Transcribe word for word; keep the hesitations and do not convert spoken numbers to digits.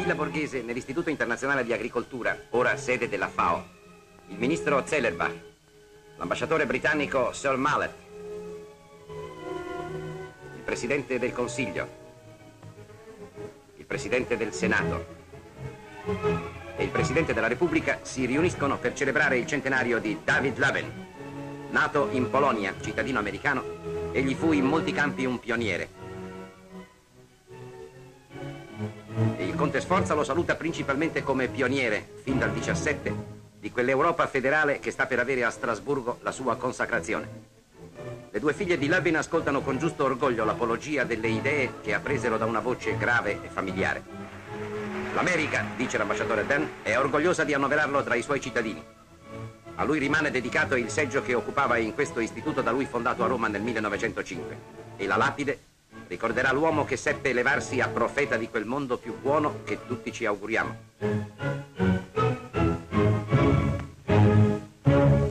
Villa Borghese, nell'Istituto Internazionale di Agricoltura, ora sede della FAO, il ministro Zellerbach, l'ambasciatore britannico Sir Mallet, il presidente del Consiglio, il presidente del Senato e il presidente della Repubblica si riuniscono per celebrare il centenario di David Levin. Nato in Polonia, cittadino americano, egli fu in molti campi un pioniere. Il conte Sforza lo saluta principalmente come pioniere, fin dal diciassette, di quell'Europa federale che sta per avere a Strasburgo la sua consacrazione. Le due figlie di Levin ascoltano con giusto orgoglio l'apologia delle idee che appresero da una voce grave e familiare. L'America, dice l'ambasciatore Dan, è orgogliosa di annoverarlo tra i suoi cittadini. A lui rimane dedicato il seggio che occupava in questo istituto da lui fondato a Roma nel millenovecentocinque e la lapide ricorderà l'uomo che seppe elevarsi a profeta di quel mondo più buono che tutti ci auguriamo.